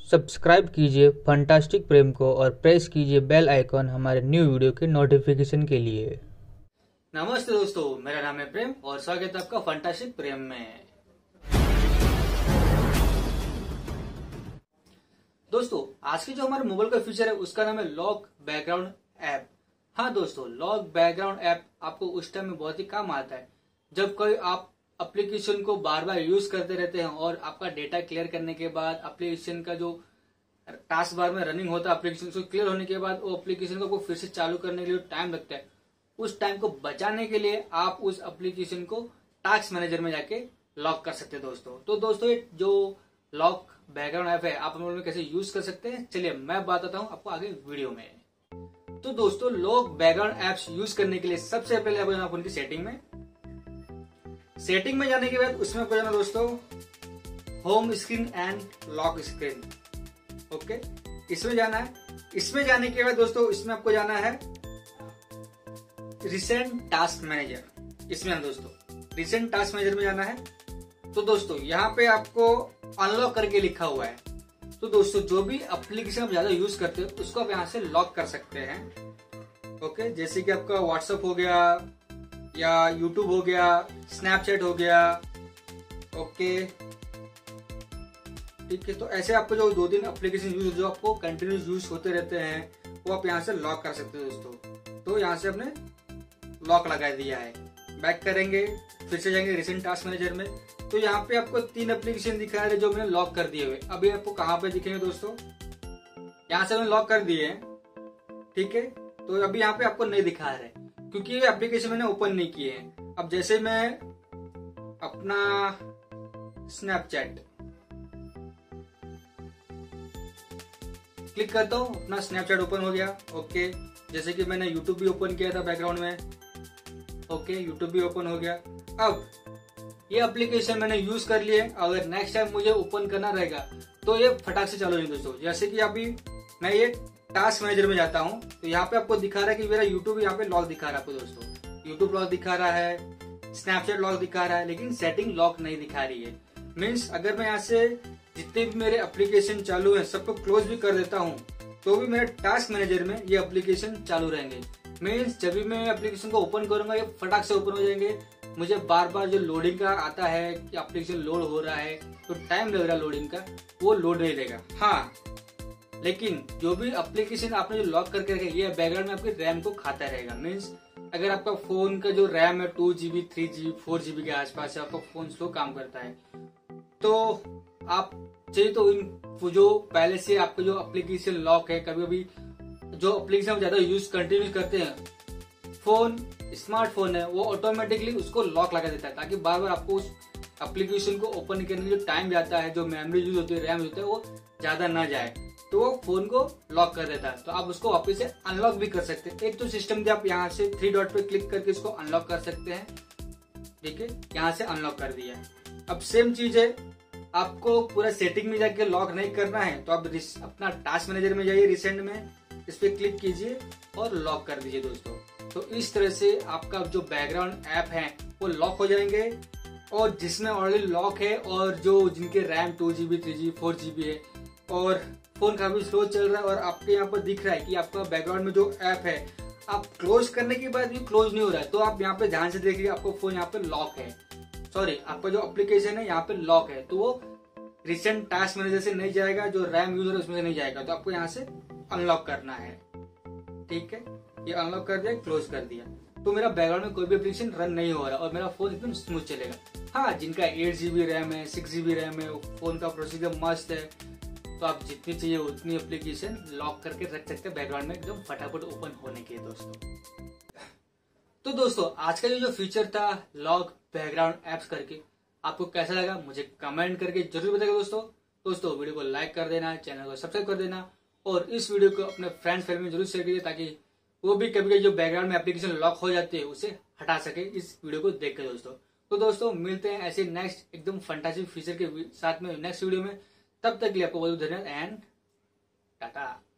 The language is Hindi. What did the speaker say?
सब्सक्राइब कीजिए फंटास्टिक प्रेम को और प्रेस कीजिए बेल आइकॉन हमारे न्यू वीडियो के नोटिफिकेशन के लिए। नमस्ते दोस्तों, मेरा नाम है प्रेम और स्वागत है आपका फंटास्टिक प्रेम में। दोस्तों, आज की जो हमारे मोबाइल का फीचर है उसका नाम है लॉक बैकग्राउंड ऐप। हाँ दोस्तों, लॉक बैकग्राउंड ऐप आपको उस टाइम में बहुत ही काम आता है जब कोई आप एप्लीकेशन को बार बार यूज करते रहते हैं और आपका डेटा क्लियर करने के बाद एप्लीकेशन का जो टास्क बार में रनिंग होता है एप्लीकेशन को क्लियर होने के बाद वो एप्लीकेशन को फिर से चालू करने के लिए टाइम लगता है। उस टाइम को बचाने के लिए आप उस एप्लीकेशन को टास्क मैनेजर में जाके लॉक कर सकते हैं दोस्तों। तो दोस्तों, ये जो लॉक बैकग्राउंड ऐप है आप मोबाइल में कैसे यूज कर सकते हैं, चलिए मैं बताता हूँ आपको आगे वीडियो में। तो दोस्तों, लॉक बैकग्राउंड एप्स यूज करने के लिए सबसे पहले आपको जाना उनकी सेटिंग में। सेटिंग में जाने के बाद उसमें आपको जाना दोस्तों home screen and lock screen. Okay, इसमें जाना है। इसमें जाने के बाद दोस्तों इसमें आपको जाना है रिसेंट टास्क मैनेजर। इसमें दोस्तों रिसेंट टास्क मैनेजर में जाना है। तो दोस्तों यहाँ पे आपको अनलॉक करके लिखा हुआ है। तो दोस्तों जो भी एप्लीकेशन आप ज्यादा यूज करते हो उसको आप यहाँ से लॉक कर सकते हैं। ओके, जैसे कि आपका व्हाट्सएप हो गया या यूट्यूब हो गया, स्नैपचैट हो गया। ओके ठीक है, तो ऐसे आपको जो 2-3 एप्लीकेशन यूज जो आपको कंटिन्यूस यूज होते रहते हैं वो आप यहाँ से लॉक कर सकते हो दोस्तों। तो यहाँ से आपने लॉक लगा दिया है। बैक करेंगे, फिर से जाएंगे रिसेंट टास्क मैनेजर में। तो यहाँ पे आपको 3 एप्लीकेशन दिखा रहे जो मैंने लॉक कर दिए हुए। अभी आपको कहाँ पे दिखेंगे दोस्तों, यहाँ से मैंने लॉक कर दिए हैं। ठीक है, तो अभी यहाँ पे आपको नहीं दिखा रहे क्योंकि ये एप्लीकेशन मैंने ओपन नहीं किए हैं। अब जैसे मैं अपना स्नैपचैट क्लिक करता हूँ, अपना स्नैपचैट ओपन हो गया। ओके, जैसे कि मैंने यूट्यूब भी ओपन किया था बैकग्राउंड में। ओके, यूट्यूब भी ओपन हो गया। अब ये एप्लीकेशन मैंने यूज कर लिए। अगर नेक्स्ट टाइम मुझे ओपन करना रहेगा तो ये फटाक से चालू हो जाएगा दोस्तों। जैसे कि अभी मैं ये टास्क मैनेजर में जाता हूँ तो यहाँ पे आपको दिखा रहा है कि मेरा यूट्यूब यहाँ पे लॉक दिखा रहा है आपको दोस्तों। यूट्यूब लॉक दिखा रहा है, स्नैपचैट लॉक दिखा रहा है, लेकिन सेटिंग लॉक नहीं दिखा रही है। मीन्स अगर मैं यहाँ से जितने भी मेरे एप्लीकेशन चालू है सबको क्लोज भी कर देता हूँ तो भी मेरे टास्क मैनेजर में ये एप्लीकेशन चालू रहेंगे। मीन्स जब भी मैं एप्लीकेशन को ओपन करूंगा ये फटाक से ओपन हो जाएंगे। मुझे बार बार जो लोडिंग का आता है कि एप्लीकेशन लोड हो रहा है तो टाइम लग रहा है लोडिंग का, वो लोड नहीं देगा। हाँ, लेकिन जो भी एप्लीकेशन आपने जो लॉक करके रखे ये बैकग्राउंड में आपकी रैम को खाता रहेगा। मीन्स अगर आपका फोन का जो रैम है 2GB 3GB 4GB के आसपास है, आपका फोन स्लो काम करता है, तो आप चाहिए तो इन जो पहले से आपका जो एप्लीकेशन लॉक है, कभी कभी जो एप्लीकेशन आप ज्यादा यूज कंटिन्यू करते हैं, फोन स्मार्टफोन है वो ऑटोमेटिकली उसको लॉक लगा देता है ताकि बार बार आपको उस एप्लीकेशन को ओपन करने में जो टाइम जाता है, जो मेमोरी यूज होती है, रैम होता है, वो ज्यादा ना जाए, तो वो फोन को लॉक कर देता है। तो आप उसको वापस से अनलॉक भी कर सकते हैं। एक तो सिस्टम से आप यहाँ से 3 डॉट पे क्लिक करके इसको अनलॉक कर सकते हैं। ठीक है, यहाँ से अनलॉक कर दिया। अब सेम चीज है, आपको पूरा सेटिंग में जाके लॉक नहीं करना है तो आप अपना टास्क मैनेजर में जाइए, रिसेंट में इस पे क्लिक कीजिए और लॉक कर दीजिए दोस्तों। तो इस तरह से आपका जो बैकग्राउंड ऐप है वो लॉक हो जाएंगे। और जिसमें ऑलरेडी लॉक है और जो जिनके रैम 2GB 3GB 4GB है और फोन काफी स्लो चल रहा है और आपके यहाँ पर दिख रहा है कि आपका बैकग्राउंड में जो ऐप है आप क्लोज करने के बाद भी क्लोज नहीं हो रहा है, तो आप यहाँ पे ध्यान से देखिए आपका फोन यहाँ पे लॉक है। सॉरी, आपका जो एप्लीकेशन है यहाँ पे लॉक है, तो वो रिसेंट टास्क मैनेजर से नहीं जाएगा, जो रैम यूजर है उसमें से नहीं जाएगा। तो आपको यहाँ से अनलॉक करना है। ठीक है, ये अनलॉक कर दिया, क्लोज कर दिया, तो मेरा बैकग्राउंड में कोई भी एप्लीकेशन रन नहीं हो रहा और मेरा फोन एकदम स्मूथ चलेगा। हाँ, जिनका 8GB रैम है, 6GB रैम है, फोन का प्रोसेसर मस्त है, तो आप जितनी चाहिए उतनी एप्लीकेशन लॉक करके रख सकते हैं बैकग्राउंड में एकदम फटाफट ओपन होने के दोस्तों। तो दोस्तों, आज का जो फीचर था लॉक बैकग्राउंड एप्स करके, आपको कैसा लगा मुझे कमेंट करके जरूर बताइएगा दोस्तों। वीडियो को लाइक कर देना, चैनल को सब्सक्राइब कर देना और इस वीडियो को अपने फ्रेंड्स फैमिली में जरूर शेयर कीजिए ताकि वो भी कभी कभी जो बैकग्राउंड में एप्लीकेशन लॉक हो जाती है उसे हटा सके इस वीडियो को देख कर दोस्तों। तो दोस्तों मिलते हैं ऐसे नेक्स्ट एकदम फंटास्टिक फीचर के साथ में नेक्स्ट वीडियो में। तब तक के लिए आपको बहुत धन्यवाद एंड टाटा।